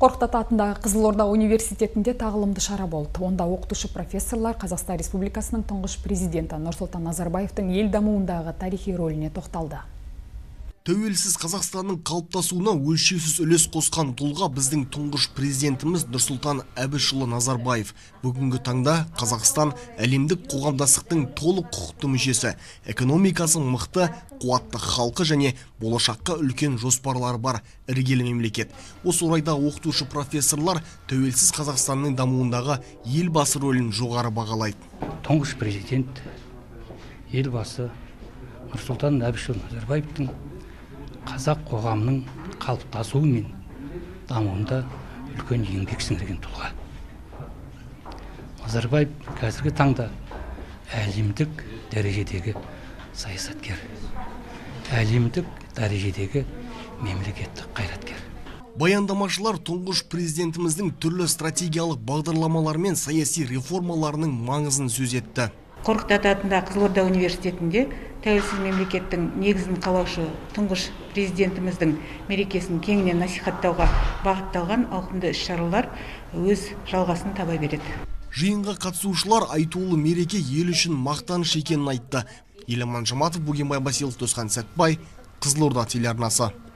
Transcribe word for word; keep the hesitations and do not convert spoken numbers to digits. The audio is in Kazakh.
Қорқыт Ата атындағы Қызылорда университетінде тағылымды шара болды. Онда оқытушы профессорлар Қазақстан Республикасының тұңғыш президенті Нұрсұлтан Назарбаевтың ел дамуындағы тарихи рөліне тоқталды. Тәуелсіз Қазақстанның қалыптасуына өлшеусіз үлес қосқан тұлға біздің тұңғыш президентіміз Нұрсұлтан Әбішұлы Назарбаев. Бүгінгі таңда Қазақстан әлемдік қоғамдастықтың толық құқықты мүшесі, экономикасы мықты, қуатты халқы және болашаққа үлкен жоспарлары бар іргелі мемлекет. Осы орайда оқытушы профессорлар тәуелсіз Қазақстанның дамуындағы елбасы рөлін жоғары бағалайды. Тұңғыш президент елбасы Нұрсұлтан Әбішұлы Назарбаевтың қазақ қоғамының қалыптасуы мен дамуында үлкен еңбек сіңірген тұлға. Назарбаев қазіргі таңда әлемдік дәрежедегі саясаткер, әлемдік дәрежедегі мемлекеттік қайраткер. Баяндамашылар тұңғыш президентіміздің түрлі стратегиялық бағдарламалар мен саяси реформаларының маңызын сөз етті. Қорқыт Ата атындағы Қызылорда университетінде тәуелсіз мемлекеттің негізін қалаушы тұңғыш президентіміздің мерекесін кеңінен насихаттауға бағытталған ауқымды іс-шаралар өз жалғасын таба береді. Жиынға қатысушылар айтулы мереке ел үшін мақтаныш екенін айтты. Еламан Жаматов, Бөгенбай Басилов, Досхан Сәтбай, Қызылорда телеарнасы.